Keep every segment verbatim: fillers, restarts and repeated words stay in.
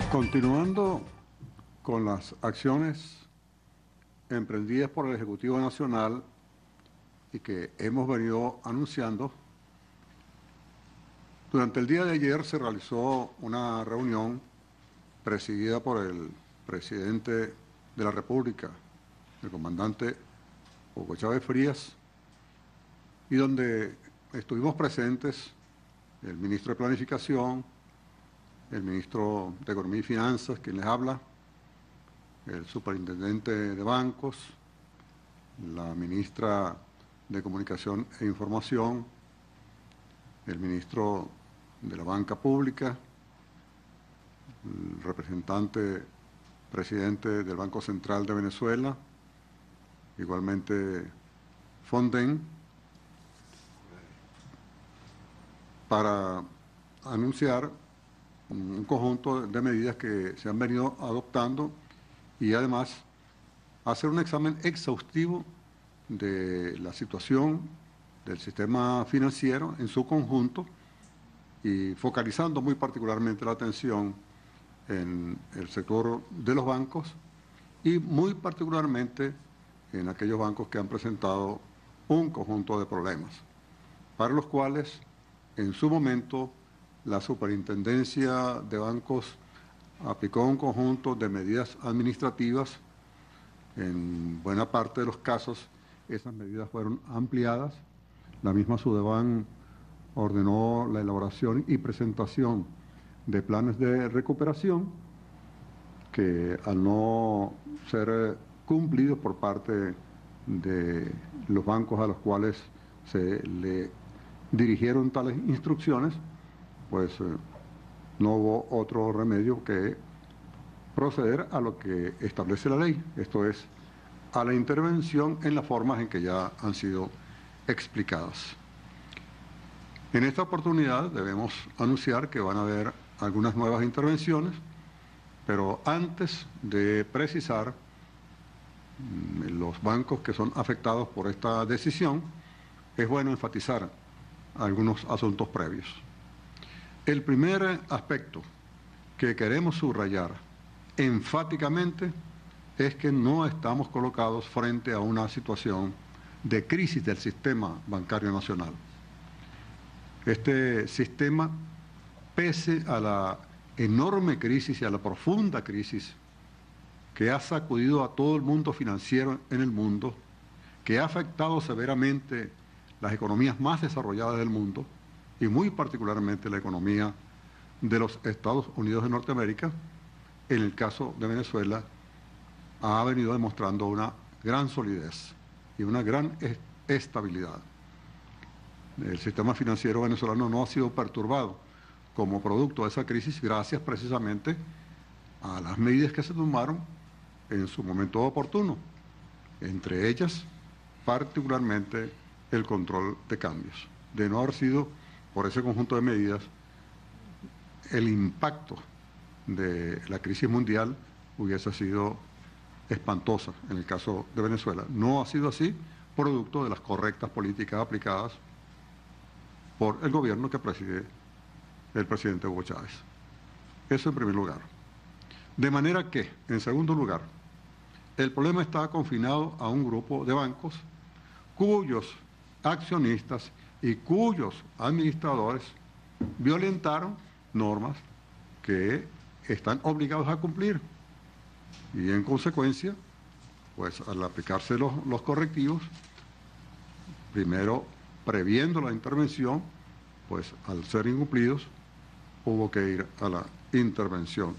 Continuando con las acciones emprendidas por el Ejecutivo Nacional y que hemos venido anunciando, durante el día de ayer se realizó una reunión presidida por el presidente de la República, el comandante Hugo Chávez Frías, y donde estuvimos presentes el ministro de Planificación, el ministro de Economía y Finanzas, quien les habla, el superintendente de bancos, la ministra de Comunicación e Información, el ministro de la Banca Pública, el representante presidente del Banco Central de Venezuela, igualmente Fonden, para anunciar un conjunto de medidas que se han venido adoptando y además hacer un examen exhaustivo de la situación del sistema financiero en su conjunto y focalizando muy particularmente la atención en el sector de los bancos y muy particularmente en aquellos bancos que han presentado un conjunto de problemas, para los cuales en su momento la Superintendencia de Bancos aplicó un conjunto de medidas administrativas. En buena parte de los casos esas medidas fueron ampliadas. La misma Sudeban ordenó la elaboración y presentación de planes de recuperación que, al no ser cumplidos por parte de los bancos a los cuales se le dirigieron tales instrucciones, pues eh, no hubo otro remedio que proceder a lo que establece la ley, esto es, a la intervención en las formas en que ya han sido explicadas. En esta oportunidad debemos anunciar que van a haber algunas nuevas intervenciones, pero antes de precisar mmm, los bancos que son afectados por esta decisión, es bueno enfatizar algunos asuntos previos. El primer aspecto que queremos subrayar enfáticamente es que no estamos colocados frente a una situación de crisis del sistema bancario nacional. Este sistema, pese a la enorme crisis y a la profunda crisis que ha sacudido a todo el mundo financiero en el mundo, que ha afectado severamente las economías más desarrolladas del mundo, y muy particularmente la economía de los Estados Unidos de Norteamérica, en el caso de Venezuela, ha venido demostrando una gran solidez y una gran estabilidad. El sistema financiero venezolano no ha sido perturbado como producto de esa crisis gracias precisamente a las medidas que se tomaron en su momento oportuno, entre ellas particularmente el control de cambios. De no haber sido por ese conjunto de medidas, el impacto de la crisis mundial hubiese sido espantosa en el caso de Venezuela. No ha sido así, producto de las correctas políticas aplicadas por el gobierno que preside el presidente Hugo Chávez. Eso en primer lugar. De manera que, en segundo lugar, el problema está confinado a un grupo de bancos cuyos accionistas y cuyos administradores violentaron normas que están obligados a cumplir. Y en consecuencia, pues al aplicarse los, los correctivos, primero previendo la intervención, pues al ser incumplidos, hubo que ir a la intervención.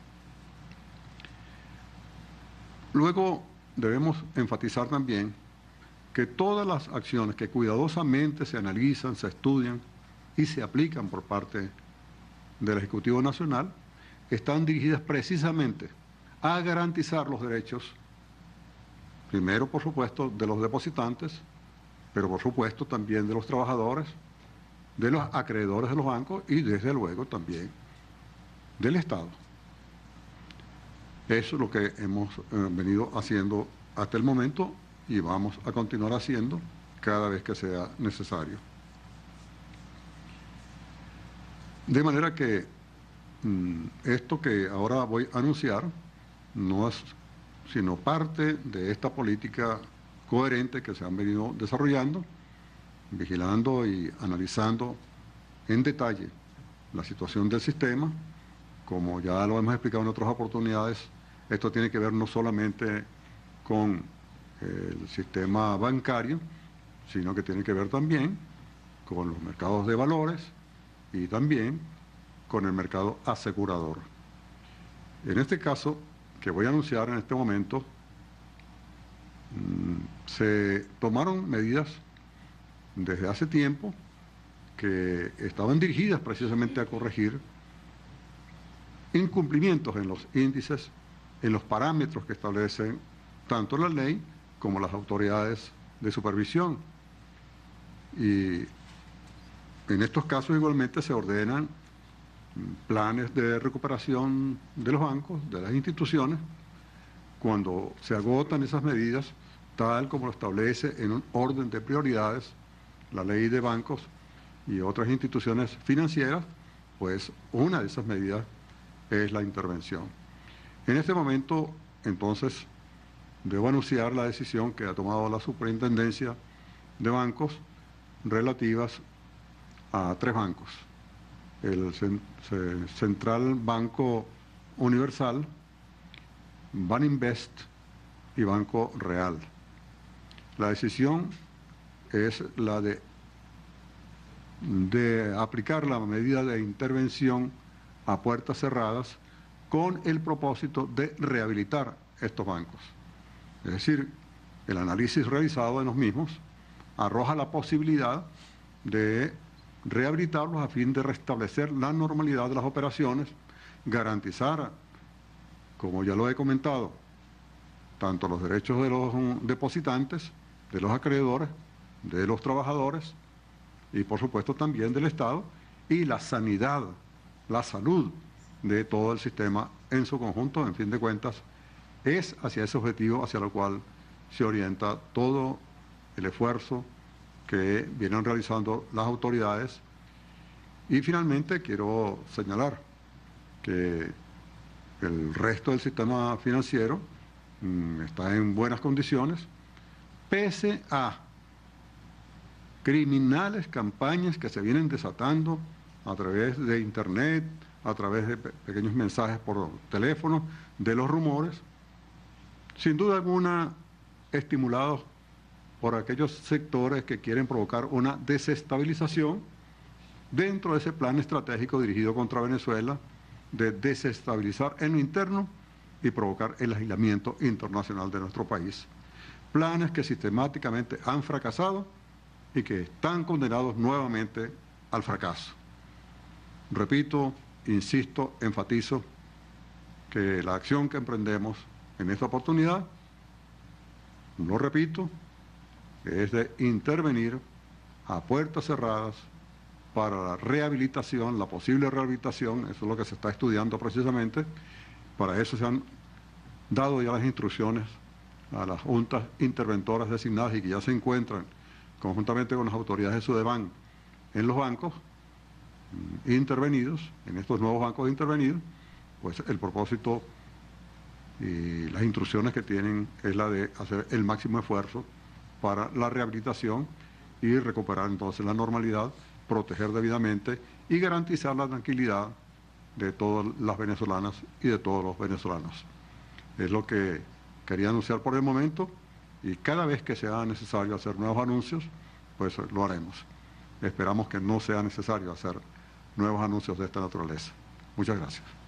Luego debemos enfatizar también que todas las acciones que cuidadosamente se analizan, se estudian y se aplican por parte del Ejecutivo Nacional están dirigidas precisamente a garantizar los derechos, primero por supuesto de los depositantes, pero por supuesto también de los trabajadores, de los acreedores de los bancos y desde luego también del Estado. Eso es lo que hemos eh, venido haciendo hasta el momento y vamos a continuar haciendo cada vez que sea necesario. De manera que esto que ahora voy a anunciar no es sino parte de esta política coherente que se han venido desarrollando, vigilando y analizando en detalle la situación del sistema. Como ya lo hemos explicado en otras oportunidades, esto tiene que ver no solamente con el sistema bancario, sino que tiene que ver también con los mercados de valores y también con el mercado asegurador. En este caso, que voy a anunciar en este momento, se tomaron medidas desde hace tiempo que estaban dirigidas precisamente a corregir incumplimientos en los índices, en los parámetros que establecen tanto la ley como las autoridades de supervisión. Y en estos casos igualmente se ordenan planes de recuperación de los bancos, de las instituciones, cuando se agotan esas medidas, tal como lo establece en un orden de prioridades la ley de bancos y otras instituciones financieras, pues una de esas medidas es la intervención. En este momento, entonces, debo anunciar la decisión que ha tomado la Superintendencia de Bancos relativas a tres bancos: el Central Banco Universal, Baninvest y Banco Real. La decisión es la de, de aplicar la medida de intervención a puertas cerradas con el propósito de rehabilitar estos bancos. Es decir, el análisis realizado de los mismos arroja la posibilidad de rehabilitarlos a fin de restablecer la normalidad de las operaciones, garantizar, como ya lo he comentado, tanto los derechos de los depositantes, de los acreedores, de los trabajadores y por supuesto también del Estado, y la sanidad, la salud de todo el sistema en su conjunto. En fin de cuentas, es hacia ese objetivo hacia el cual se orienta todo el esfuerzo que vienen realizando las autoridades. Y finalmente quiero señalar que el resto del sistema financiero mmm, está en buenas condiciones, pese a criminales campañas que se vienen desatando a través de internet, a través de pe pequeños mensajes por teléfono, de los rumores, sin duda alguna estimulados por aquellos sectores que quieren provocar una desestabilización dentro de ese plan estratégico dirigido contra Venezuela, de desestabilizar en lo interno y provocar el aislamiento internacional de nuestro país. Planes que sistemáticamente han fracasado y que están condenados nuevamente al fracaso. Repito, insisto, enfatizo que la acción que emprendemos en esta oportunidad, lo repito, es de intervenir a puertas cerradas para la rehabilitación, la posible rehabilitación. Eso es lo que se está estudiando precisamente. Para eso se han dado ya las instrucciones a las juntas interventoras designadas y que ya se encuentran conjuntamente con las autoridades de Sudeban en los bancos intervenidos, en estos nuevos bancos intervenidos. Pues el propósito y las instrucciones que tienen es la de hacer el máximo esfuerzo para la rehabilitación y recuperar entonces la normalidad, proteger debidamente y garantizar la tranquilidad de todas las venezolanas y de todos los venezolanos. Es lo que quería anunciar por el momento, y cada vez que sea necesario hacer nuevos anuncios, pues lo haremos. Esperamos que no sea necesario hacer nuevos anuncios de esta naturaleza. Muchas gracias.